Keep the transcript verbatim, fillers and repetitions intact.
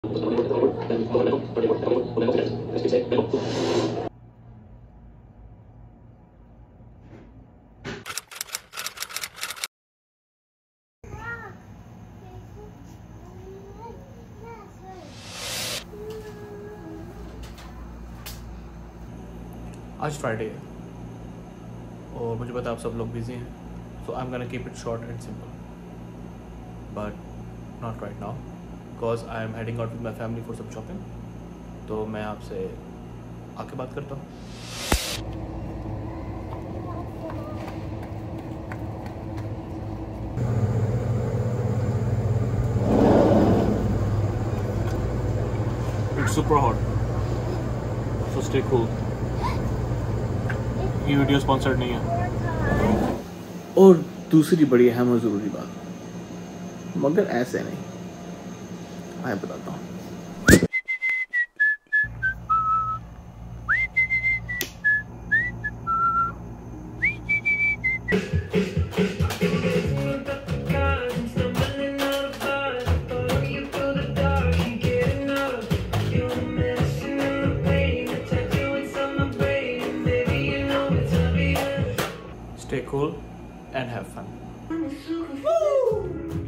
आज फ्राइडे है और मुझे पता है आप सब लोग बिजी हैं, so I am gonna keep it short and simple, but not right now because I am heading out with my family for some shopping. तो मैं आपसे आके बात करता हूँ। It's super hot, so stay cool. ये video sponsored नहीं है। और दूसरी बड़ी अहम और ज़रूरी बात, मगर ऐसे नहीं, मैं बताता हूँ। Stay cool and have fun.